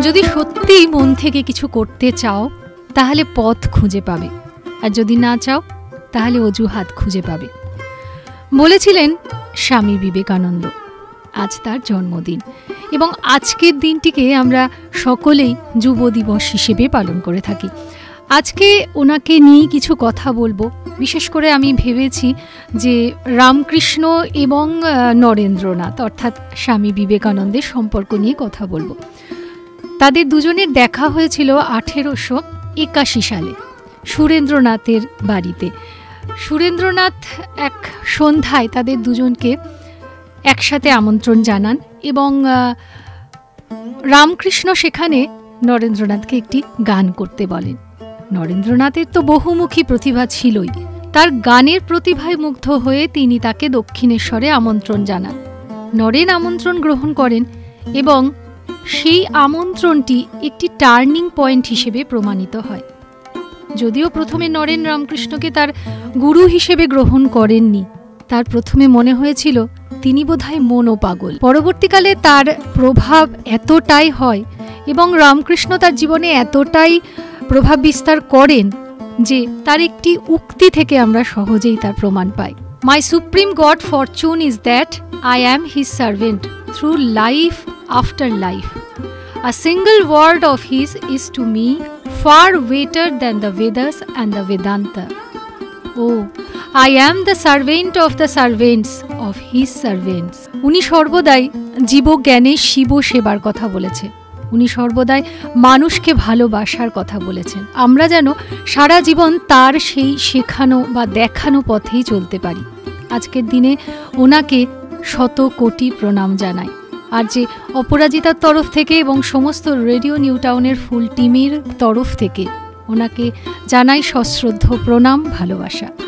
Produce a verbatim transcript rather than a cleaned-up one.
যদি সত্যিই মন থেকে কিছু করতে চাও তাহলে পথ খুঁজে পাবে, আর যদি না চাও তাহলে অজুহাত খুঁজে পাবে, বলেছিলেন স্বামী বিবেকানন্দ। আজ তার জন্মদিন এবং আজকের দিনটিকে আমরা সকলেই যুব দিবস হিসেবে পালন করে থাকি। আজকে ওনাকে নিয়ে কিছু কথা বলবো। বিশেষ করে আমি ভেবেছি যে রামকৃষ্ণ এবং নরেন্দ্রনাথ অর্থাৎ স্বামী বিবেকানন্দের সম্পর্ক নিয়ে কথা বলবো। তাদের দুজনের দেখা হয়েছিল আঠেরোশো একাশি সালে সুরেন্দ্রনাথের বাড়িতে। সুরেন্দ্রনাথ এক সন্ধ্যায় তাদের দুজনকে একসাথে আমন্ত্রণ জানান এবং রামকৃষ্ণ সেখানে নরেন্দ্রনাথকে একটি গান করতে বলেন। নরেন্দ্রনাথের তো বহুমুখী প্রতিভা ছিলই, তার গানের প্রতিভায় মুগ্ধ হয়ে তিনি তাকে দক্ষিণেশ্বরে আমন্ত্রণ জানান। নরেন আমন্ত্রণ গ্রহণ করেন এবং সেই আমন্ত্রণটি একটি টার্নিং পয়েন্ট হিসেবে প্রমাণিত হয়। যদিও প্রথমে নরেন রামকৃষ্ণকে তার গুরু হিসেবে গ্রহণ করেননি, তার প্রথমে মনে হয়েছিল তিনি বোধহয় মনোপাগল। পরবর্তীকালে তার প্রভাব এতটাই হয় এবং রামকৃষ্ণ তার জীবনে এতটাই প্রভাব বিস্তার করেন যে তার একটি উক্তি থেকে আমরা সহজেই তার প্রমাণ পাই। My supreme god fortune is that I am his servant through life after life. A single word of his is to me far greater than the Vedas and the Vedanta. Oh, I am the servant of the servants of his servants. উনি সর্বদাই জীবজ্ঞানে শিব সেবার কথা বলেছে, উনি সর্বদাই মানুষকে ভালোবাসার কথা বলেছেন। আমরা যেন সারা জীবন তার সেই শেখানো বা দেখানো পথেই চলতে পারি। আজকের দিনে ওনাকে শত কোটি প্রণাম জানাই। আর যে অপরাজিতার তরফ থেকে এবং সমস্ত রেডিও নিউ টাউনের ফুল টিমের তরফ থেকে ওনাকে জানাই সশ্রদ্ধ প্রণাম, ভালোবাসা।